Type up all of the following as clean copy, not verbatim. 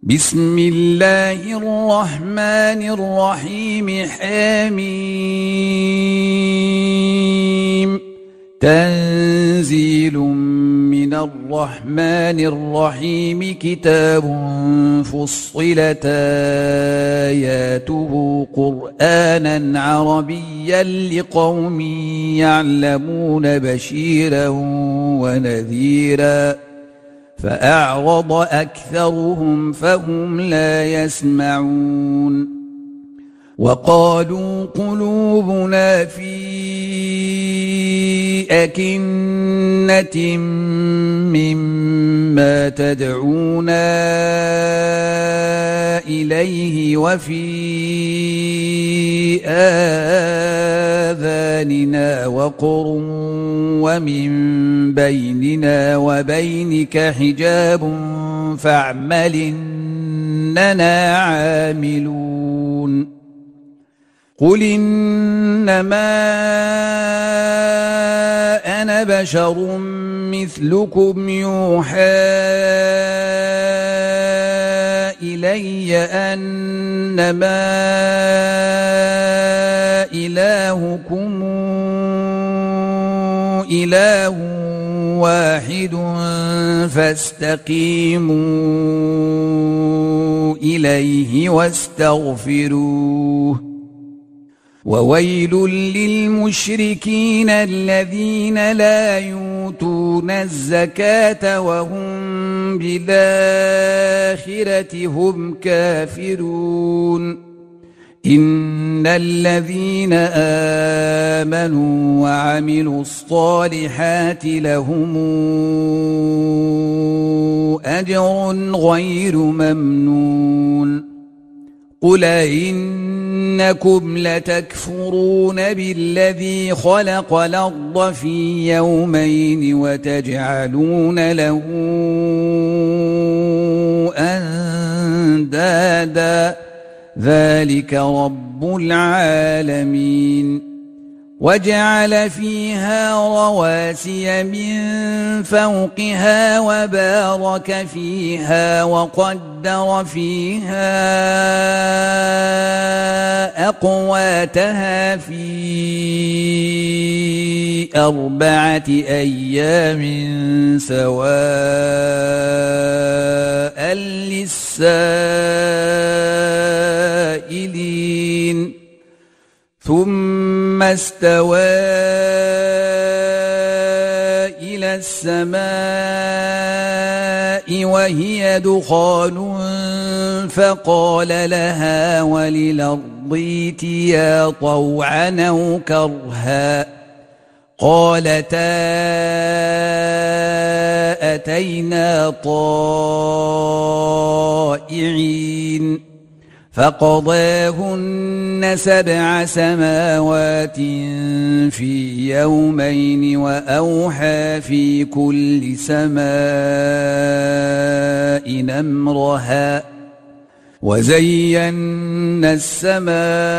بسم الله الرحمن الرحيم حميم تنزيل من الرحمن الرحيم كتاب فصلت آياته قرآنا عربيا لقوم يعلمون بشيرا ونذيرا فأعرض أكثرهم فهم لا يسمعون وقالوا قلوبنا في أكنة مما تدعونا إليه وفي آذاننا وقر ومن بيننا وبينك حجاب فاعمل إننا عاملون قل إنما أنا بشر مثلكم يوحى إلي أنما إلهكم إله واحد فاستقيموا إليه واستغفروه وويل للمشركين الذين لا يؤتون الزكاة وهم بالآخرة هم كافرون إن الذين آمنوا وعملوا الصالحات لهم أجر غير ممنون قل إنكم لتكفرون بالذي خلق الأرض في يومين وتجعلون له أندادا ذلك رب العالمين وجعل فيها رواسي من فوقها وبارك فيها وقدر فيها أقواتها في 4 أيام سواء للسائلين ثم استوى إلى السماء وهي دخان فقال لها وللأرض ائتيا طوعا أو كرها قالتا أتينا طائعين فقضاهن 7 سماوات في يومين وأوحى في كل سماء أمرها وزينا السماء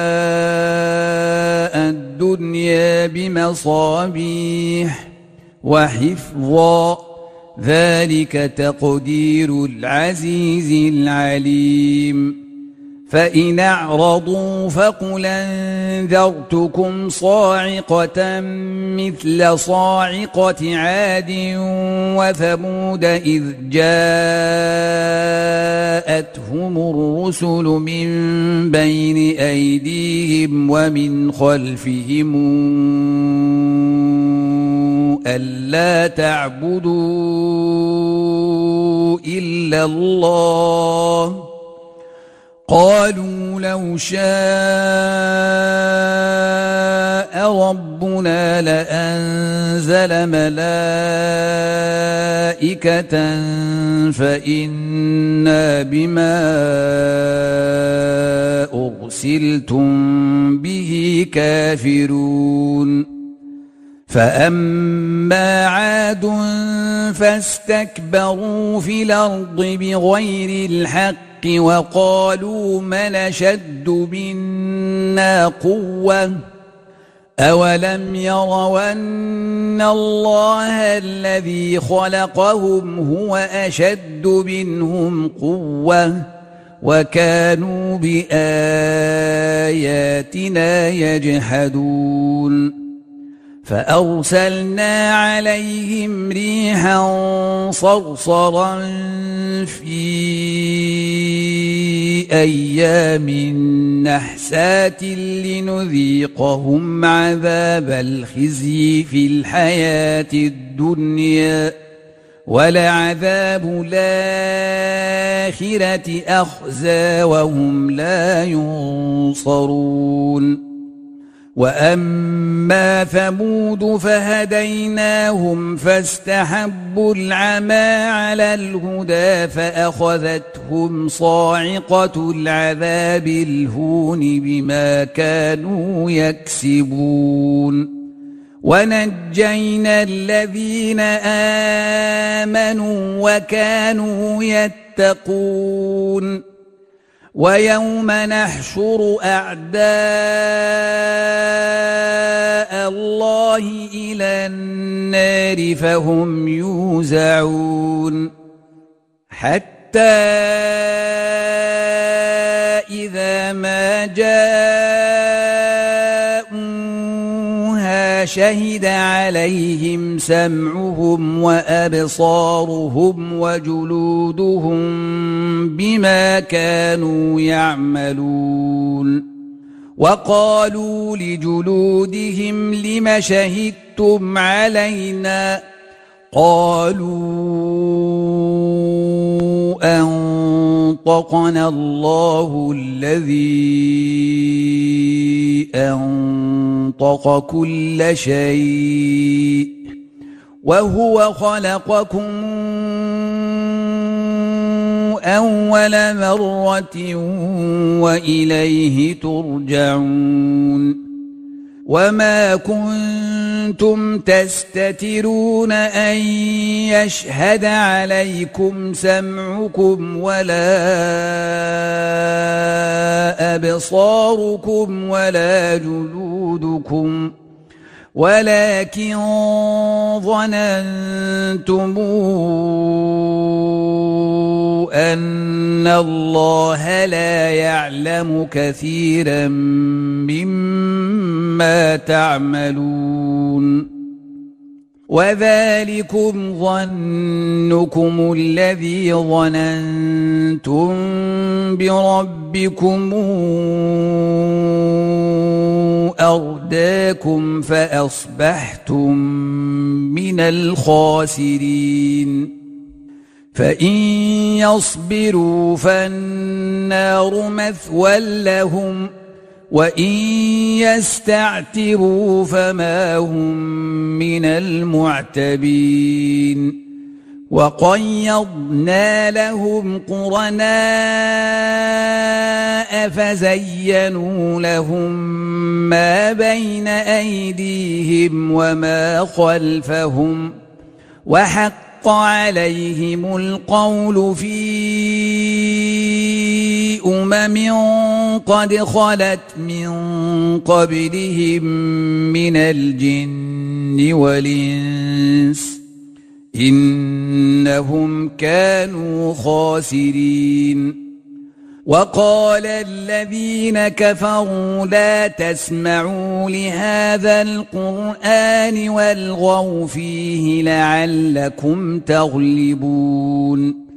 الدنيا بمصابيح وحفظا ذلك تقدير العزيز العليم فإن أعرضوا فقل أنذرتكم صاعقة مثل صاعقة عاد وثمود إذ جاءتهم الرسل من بين أيديهم ومن خلفهم ألا تعبدوا إلا الله قالوا لو شاء ربنا لأنزل ملائكة فإنا بما أرسلتم به كافرون فأما عاد فاستكبروا في الأرض بغير الحق وقالوا من أشد منا قوة أولم يروا أن الله الذي خلقهم هو أشد منهم قوة وكانوا بآياتنا يجحدون فأرسلنا عليهم ريحا صرصرا في أيام نحسات لنذيقهم عذاب الخزي في الحياة الدنيا ولعذاب الآخرة أخزى وهم لا ينصرون وأما ثمود فهديناهم فاستحبوا العمى على الهدى فأخذتهم صاعقة العذاب الهون بما كانوا يكسبون ونجينا الذين آمنوا وكانوا يتقون ويوم نحشر أعداء الله إلى النار فهم يوزعون حتى إذا ما جاءوها شهد عليهم سمعهم وأبصارهم وجلودهم بما كانوا يعملون وقالوا لجلودهم لم شهدتم علينا قالوا أنطقنا الله الذي أنطق كل شيء وهو خلقكم أول مرة وإليه ترجعون وما كنتم تستترون أن يشهد عليكم سمعكم ولا أبصاركم ولا جلودكم ولكن ظننتم أن الله لا يعلم كثيرا مما تعملون وذلكم ظنكم الذي ظننتم بربكم أرداكم فأصبحتم من الخاسرين فإن يصبروا فالنار مثوى لهم وإن يستعتبوا فما هم من المعتبين وقيضنا لهم قرناء فزينوا لهم ما بين أيديهم وما خلفهم وحق عليهم القول في قد خلت من قبلهم من الجن والإنس إنهم كانوا خاسرين وقال الذين كفروا لا تسمعوا لهذا القرآن والغوا فيه لعلكم تغلبون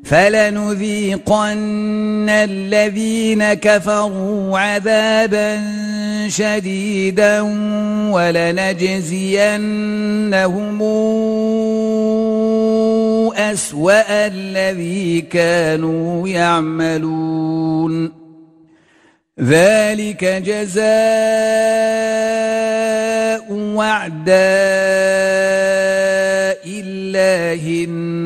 فلنذيقن الذين كفروا عذابا شديدا ولنجزينهم أسوأ الذي كانوا يعملون ذلك جزاء أعداء الله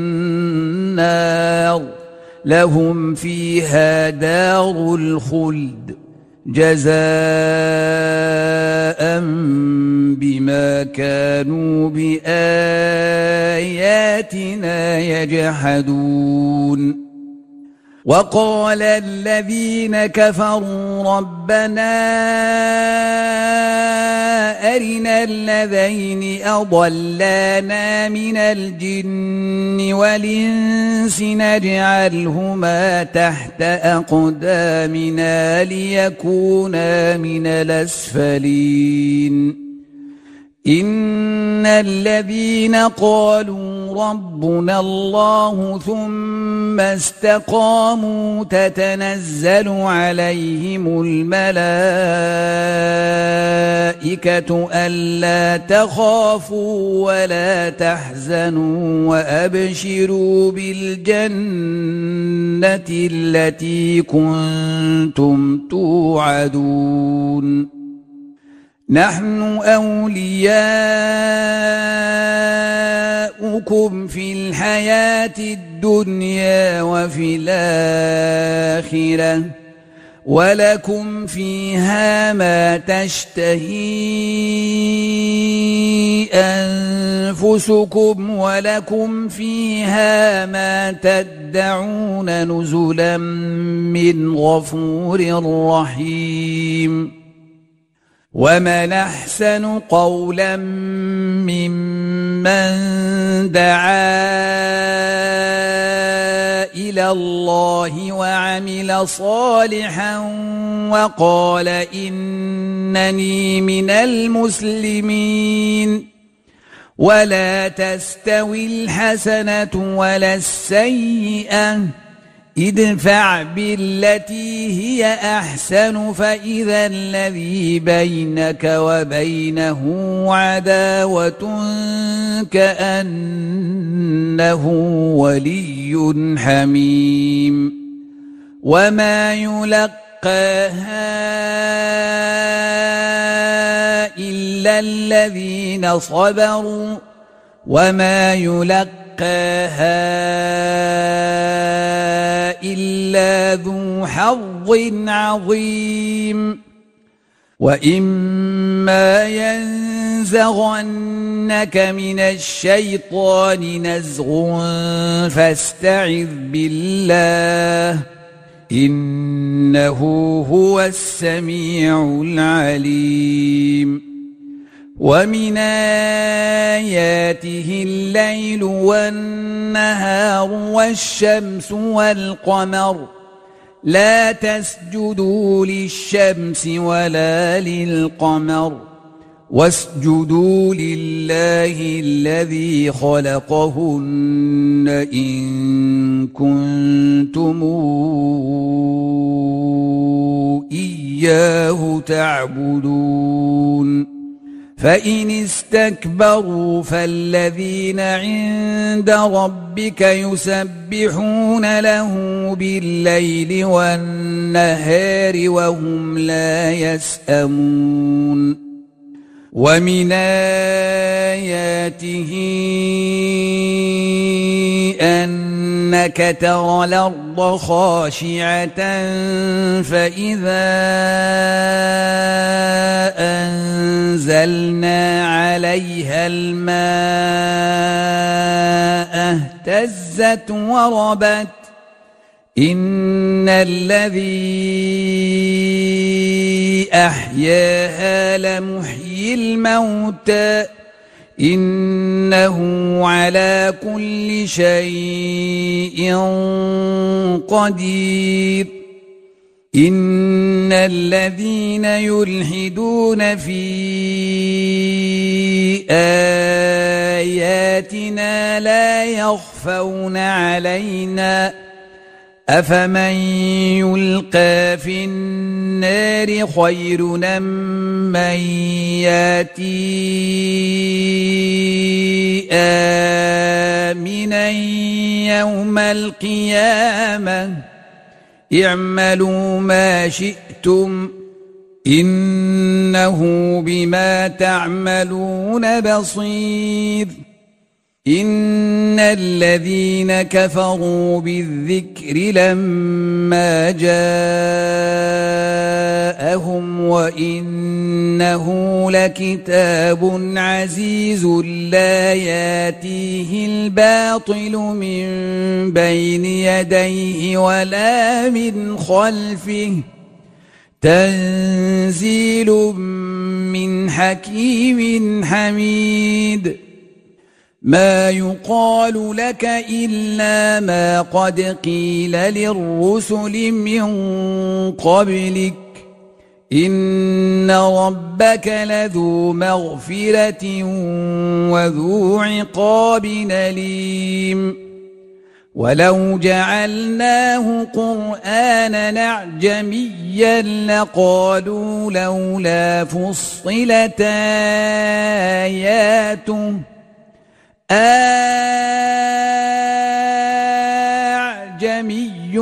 النار لهم فيها دار الخلد جزاء بما كانوا بآياتنا يجحدون وقال الذين كفروا ربنا أرنا اللذين أضلانا من الجن والإنس نجعلهما تحت أقدامنا ليكونا من الأسفلين إن الذين قالوا ربنا الله ثم استقاموا تتنزل عليهم الملائكة ألا تخافوا ولا تحزنوا وأبشروا بالجنة التي كنتم توعدون نحن أولياؤكم في الحياة الدنيا وفي الآخرة ولكم فيها ما تشتهي أنفسكم ولكم فيها ما تدعون نزلا من غفور رحيم ومن أحسن قولا ممن دعا إلى الله وعمل صالحا وقال إنني من المسلمين ولا تستوي الحسنة ولا السيئة ادفع بالتي هي أحسن فإذا الذي بينك وبينه عداوة كأنه ولي حميم وما يلقاها إلا الذين صبروا وما يلقاها إلا ذو حظ عظيم وإما ينزغنك من الشيطان نزغ فاستعذ بالله إنه هو السميع العليم ومن آياته الليل والنهار والشمس والقمر لا تسجدوا للشمس ولا للقمر واسجدوا لله الذي خلقهن إن كنتم إياه تعبدون فإن استكبروا فالذين عند ربك يسبحون له بالليل والنهار وهم لا يسأمون ومن آياته أنك ترى الأرض خاشعة فإذا أنزلنا عليها الماء اهتزت وربت إن الذي أحياها لمحيي الموتى إنه على كل شيء قدير إن الذين يلحدون في آياتنا لا يخفون علينا أفمن يلقى في النار خير أم من ياتي آمنا يوم القيامة اعملوا ما شئتم إنه بما تعملون بصير إن الذين كفروا بالذكر لما جاءهم وإنه لكتاب عزيز لا ياتيه الباطل من بين يديه ولا من خلفه تنزيل من حكيم حميد ما يقال لك إلا ما قد قيل للرسل من قبلك إن ربك لذو مغفرة وذو عقاب أليم ولو جعلناه قرآنا أعجميا لقالوا لولا فصلت آياته أعجمي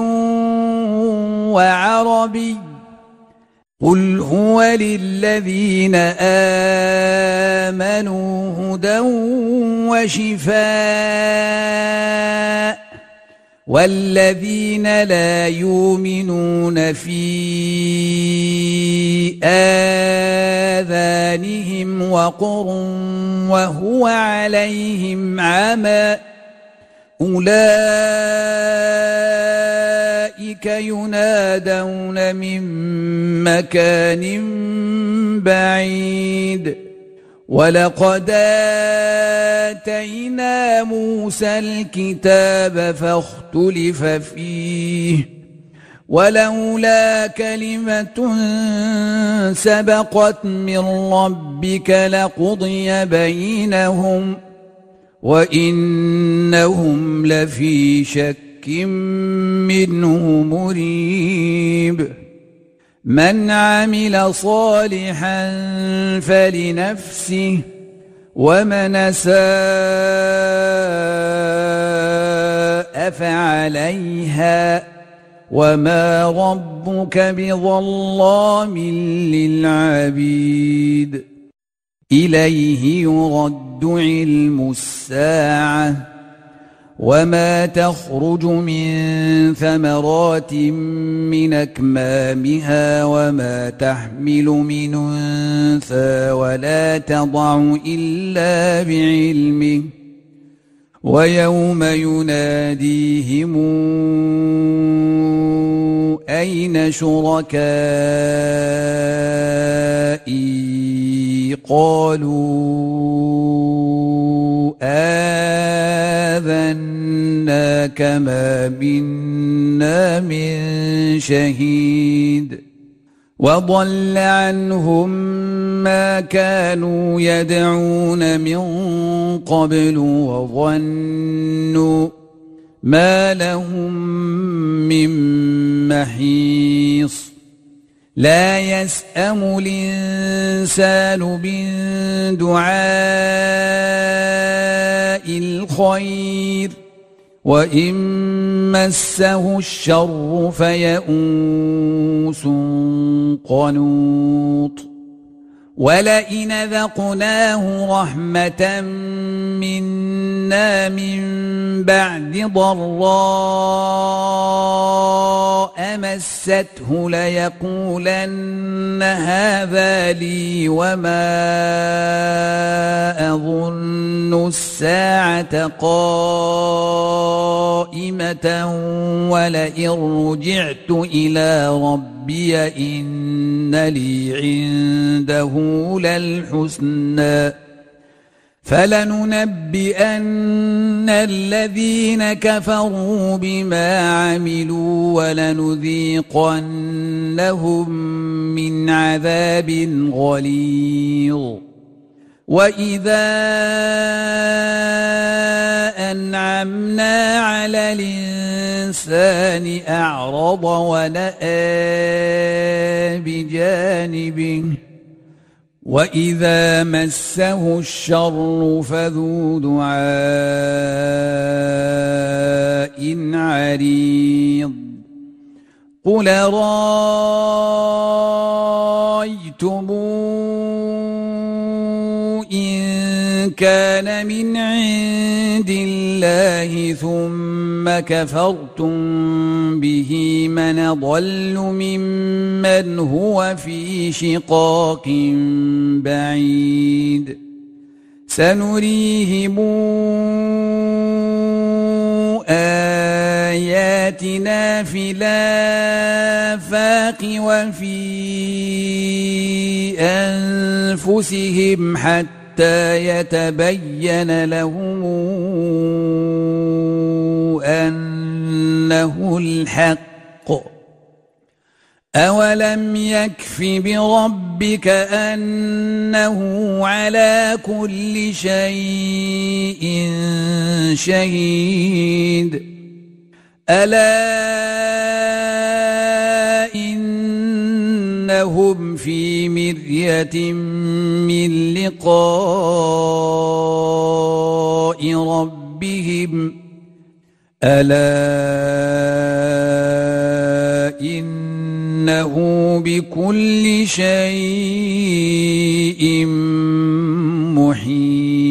وعربي قل هو للذين آمنوا هدى وشفاء والذين لا يؤمنون في آذانهم وقر وهو عليهم عمى أولئك ينادون من مكان بعيد ولقد آتينا موسى الكتاب فاختلف فيه ولولا كلمة سبقت من ربك لقضي بينهم وإنهم لفي شك منه مريب من عمل صالحا فلنفسه ومن أساء فعليها وما ربك بظلام للعبيد إليه يرد علم الساعة وما تخرج من ثمرات من أكمامها وما تحمل من أنثى ولا تضع إلا بعلمه ويوم يناديهم أين شركائي قالوا آذناك ما منا من شهيد وضل عنهم ما كانوا يدعون من قبل وظنوا ما لهم من محيص لا يسأم الإنسان من دعاء الخير وإن مسه الشر فيئوس قنوط ولئن ذقناه رحمة منا من بعد ضراء مسته ليقولن هذا لي وما أظن الساعة قائمة ولئن رجعت إلى ربي إن لي عنده للحسنى فلننبئن الذين كفروا بما عملوا ولنذيقنهم من عذاب غليظ وإذا أنعمنا على الإنسان أعرض ونأى بجانبه وإذا مسه الشر فذو دعاء عريض قل رأيتم إن كان من عند الله ثم كفرتم به من ضل ممن هو في شقاق بعيد سنريهم آياتنا في الآفاق وفي أنفسهم حتى يتبين لهم أنه الحق أولم يكف بربك أنه على كل شيء شهيد ألا إنهم في مرية من لقاء ربهم ألا إنه بكل شيء محيط